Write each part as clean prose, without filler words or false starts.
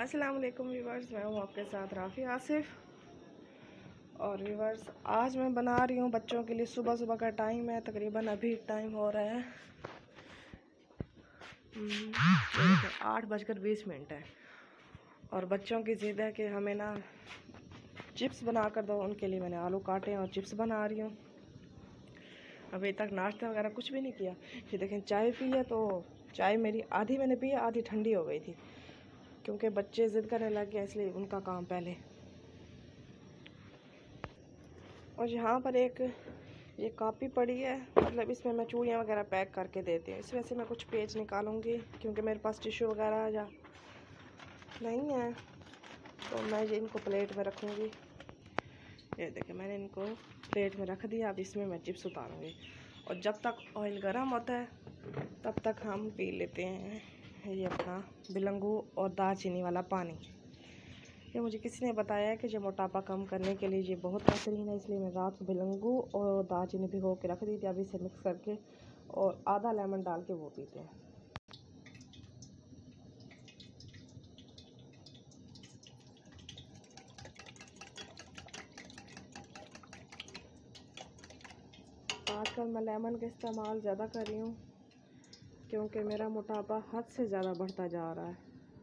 अस्सलाम वालेकुम व्यूवर्स, मैं हूँ आपके साथ राफ़ी आसिफ। और व्यूवर्स, आज मैं बना रही हूँ बच्चों के लिए। सुबह सुबह का टाइम है, तकरीबन अभी टाइम हो रहा है 8:20 है। और बच्चों की ज़िद है कि हमें ना चिप्स बना कर दो। उनके लिए मैंने आलू काटे और चिप्स बना रही हूँ। अभी तक नाश्ता वगैरह कुछ भी नहीं किया। ये देखें, चाय पी है, तो चाय मेरी आधी मैंने पी, आधी ठंडी हो गई थी क्योंकि बच्चे ज़िद करने लग गए, इसलिए उनका काम पहले। और यहाँ पर ये कॉपी पड़ी है, मतलब इसमें मैं चूड़ियाँ वगैरह पैक करके देती हूँ। इसमें से मैं कुछ पेज निकालूंगी क्योंकि मेरे पास टिश्यू वगैरह या नहीं है, तो मैं ये इनको प्लेट में रखूँगी। ये देखिए, मैंने इनको प्लेट में रख दिया। अब इसमें मैं चिप्स उतारूँगी और जब तक ऑयल गर्म होता है तब तक हम पी लेते हैं ये अपना बिलंगू और दालचीनी वाला पानी। ये मुझे किसी ने बताया कि जो मोटापा कम करने के लिए ये बहुत बेहतरीन है, इसलिए मैं रात को बिलंगू और दालचीनी भिगो के रख दी थी। अभी इसे मिक्स करके और आधा लेमन डाल के वो पीते हैं। आजकल मैं लेमन का इस्तेमाल ज़्यादा कर रही हूँ क्योंकि मेरा मोटापा हद से ज़्यादा बढ़ता जा रहा है।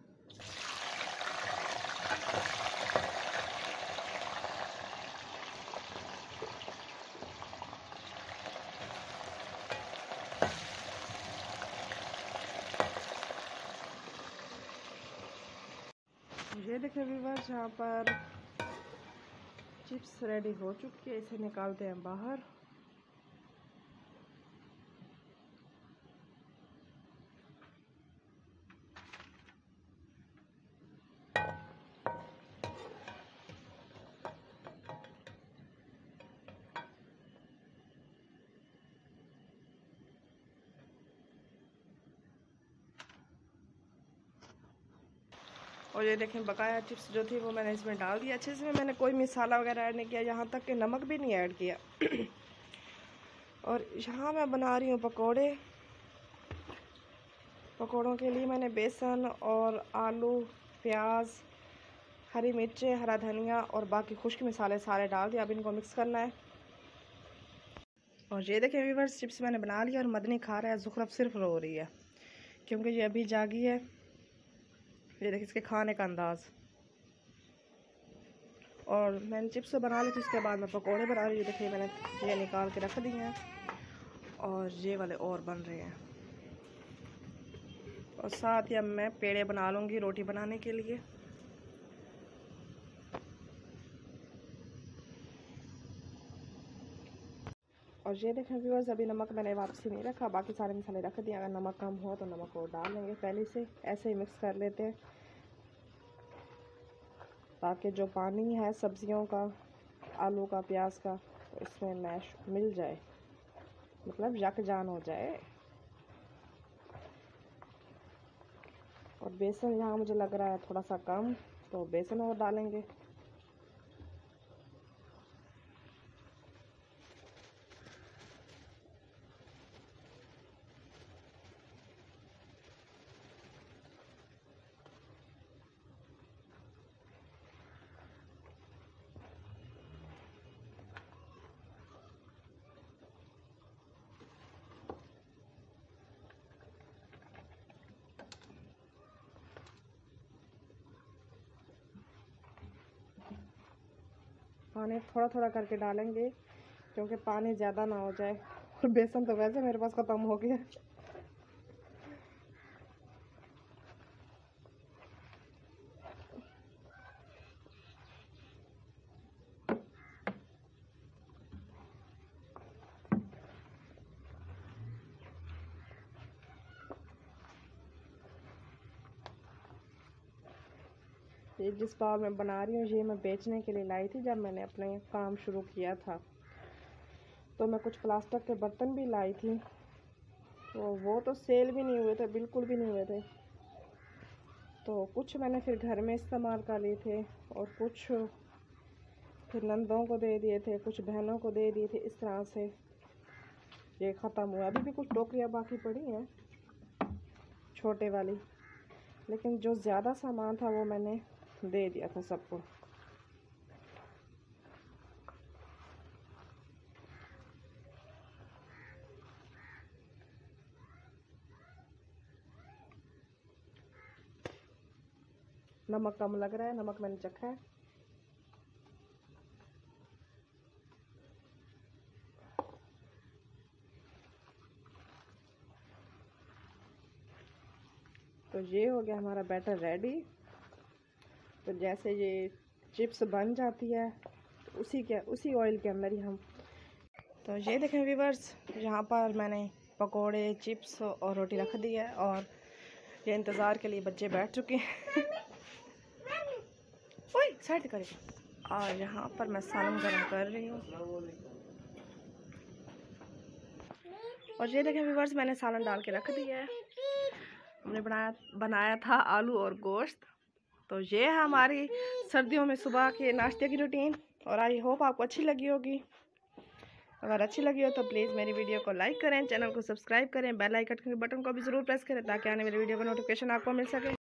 ये देखिए व्यूअर्स, यहाँ पर चिप्स रेडी हो चुकी है। इसे निकालते हैं बाहर। और ये देखें, बकाया चिप्स जो थी वो मैंने इसमें डाल दिया अच्छे से। मैंने कोई मसाला वगैरह ऐड नहीं किया, यहाँ तक कि नमक भी नहीं ऐड किया। और यहाँ मैं बना रही हूँ पकोड़े। पकोड़ों के लिए मैंने बेसन और आलू, प्याज, हरी मिर्चें, हरा धनिया और बाकी खुश्क मसाले सारे डाल दिए। अब इनको मिक्स करना है। और ये देखें व्यूअर्स, चिप्स मैंने बना लिया और मदनी खा रहा है। ज़ुखरफ सिर्फ रो रही है क्योंकि ये अभी जागी है। ये देखिए इसके खाने का अंदाज़। और मैंने चिप्स तो बना ली थी, उसके बाद मैं पकोड़े बना रही हूँ। देखिए, मैंने ये निकाल के रख दिए हैं और ये वाले और बन रहे हैं। और साथ ही अब मैं पेड़े बना लूँगी रोटी बनाने के लिए। और ये देखें व्यूअर्स, अभी नमक मैंने वापसी नहीं रखा, बाकी सारे मसाले रख दिए। अगर नमक कम हो तो नमक और डाल लेंगे पहले से। ऐसे ही मिक्स कर लेते हैं ताकि जो पानी है सब्जियों का, आलू का, प्याज का, तो इसमें मैश मिल जाए, मतलब यकजान हो जाए। और बेसन यहाँ मुझे लग रहा है थोड़ा सा कम, तो बेसन और डालेंगे। पानी थोड़ा थोड़ा करके डालेंगे क्योंकि पानी ज़्यादा ना हो जाए। और बेसन तो वैसे मेरे पास ख़त्म हो गया। ये जिस बार मैं बना रही हूँ, ये मैं बेचने के लिए लाई थी। जब मैंने अपने काम शुरू किया था तो मैं कुछ प्लास्टिक के बर्तन भी लाई थी, तो वो तो सेल भी नहीं हुए थे, बिल्कुल भी नहीं हुए थे। तो कुछ मैंने फिर घर में इस्तेमाल कर लिए थे और कुछ फिर नंदों को दे दिए थे, कुछ बहनों को दे दिए थे। इस तरह से ये ख़त्म हुआ। अभी भी कुछ टोकरियाँ बाकी पड़ी हैं छोटे वाली, लेकिन जो ज़्यादा सामान था वो मैंने दे दिया था सबको। नमक कम लग रहा है, नमक मैंने चखा है। तो ये हो गया हमारा बैटर रेडी। तो जैसे ये चिप्स बन जाती है तो उसी ऑयल के अंदर ही हम, तो ये देखें व्यूअर्स, यहाँ पर मैंने पकोड़े, चिप्स और रोटी रख दी है और ये इंतज़ार के लिए बच्चे बैठ चुके हैं। ओए साइड करें। और यहाँ पर मैं सालन गर्म कर रही हूँ। और ये देखें व्यूअर्स, मैंने सालन डाल के रख दिया है। हमने बनाया था आलू और गोश्त। तो ये है हमारी सर्दियों में सुबह के नाश्ते की रूटीन। और आई होप आपको अच्छी लगी होगी। अगर अच्छी लगी हो तो प्लीज़ मेरी वीडियो को लाइक करें, चैनल को सब्सक्राइब करें, बेल आइकन के बटन को भी ज़रूर प्रेस करें ताकि आने वाली वीडियो का नोटिफिकेशन आपको मिल सके।